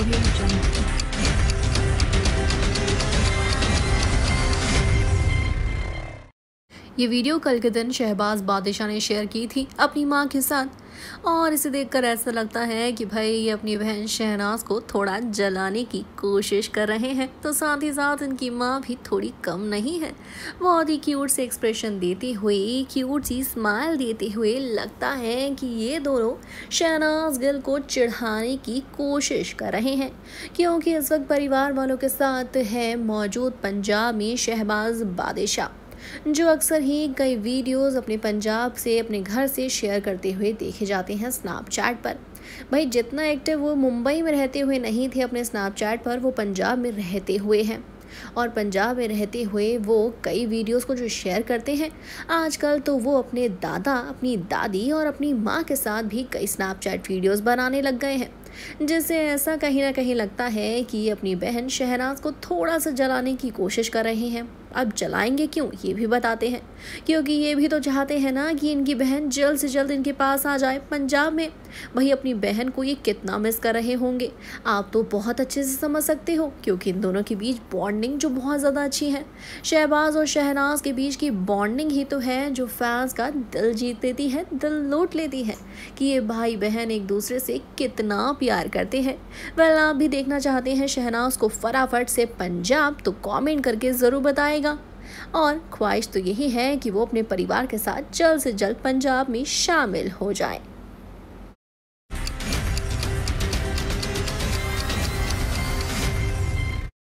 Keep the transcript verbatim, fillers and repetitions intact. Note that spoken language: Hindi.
ऑडियो जंगल। ये वीडियो कल के दिन शहबाज बादशाह ने शेयर की थी अपनी मां के साथ और इसे देखकर ऐसा लगता है कि भाई ये अपनी बहन शहनाज को थोड़ा जलाने की कोशिश कर रहे हैं। तो साथ ही साथ इनकी मां भी थोड़ी कम नहीं है, बहुत ही क्यूट से एक्सप्रेशन देते हुए, क्यूट सी स्माइल देते हुए लगता है कि ये दोनों शहनाज गिल को चिढ़ाने की कोशिश कर रहे हैं, क्योंकि इस वक्त परिवार वालों के साथ है मौजूद पंजाब में शहबाज बादशाह, जो अक्सर ही कई वीडियोस अपने पंजाब से, अपने घर से शेयर करते हुए देखे जाते हैं स्नैपचैट पर। भाई जितना एक्टिव वो मुंबई में रहते हुए नहीं थे अपने स्नैपचैट पर, वो पंजाब में रहते हुए हैं और पंजाब में रहते हुए वो कई वीडियोस को जो शेयर करते हैं आजकल, तो वो अपने दादा, अपनी दादी और अपनी माँ के साथ भी कई स्नैपचैट वीडियोस बनाने लग गए हैं, जिससे ऐसा कहीं ना कहीं लगता है कि अपनी बहन शहनाज को थोड़ा सा जलाने की कोशिश कर रहे हैं। अब जलाएंगे क्यों, ये भी बताते हैं, क्योंकि ये भी तो चाहते हैं ना कि इनकी बहन जल्द से जल्द इनके पास आ जाए पंजाब में। वही अपनी बहन को ये कितना मिस कर रहे होंगे आप तो बहुत अच्छे से समझ सकते हो, क्योंकि इन दोनों के बीच बॉन्डिंग जो बहुत ज़्यादा अच्छी है। शहबाज और शहनाज के बीच की बॉन्डिंग ही तो है जो फैंस का दिल जीत लेती है, दिल लूट लेती है कि ये भाई बहन एक दूसरे से कितना प्यार करते हैं। वेल, आप भी देखना चाहते हैं शहनाज को फटाफट से पंजाब, तो कमेंट करके ज़रूर बताएगा। और ख्वाहिश तो यही है कि वो अपने परिवार के साथ जल्द से जल्द पंजाब में शामिल हो जाए।